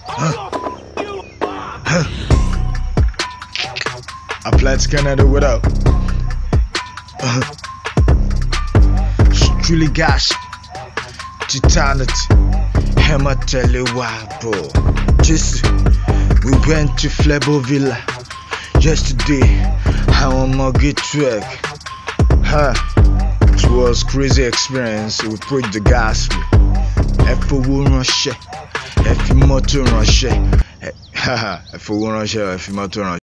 Apply to Canada, what up? Truly gas, Titanity, Hammer tell you why, bro. Just, we went to Flebo Villa yesterday. How am I get twerk? It was crazy experience. We preached the gospel. If we run shit, if you motor run shit, if we run shit, if you motor run